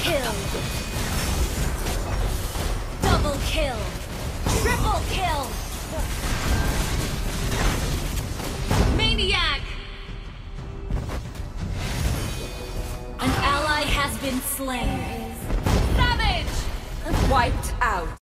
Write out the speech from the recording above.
kill! Double kill! Triple kill! Maniac! An ally has been slain. Savage! Wiped out.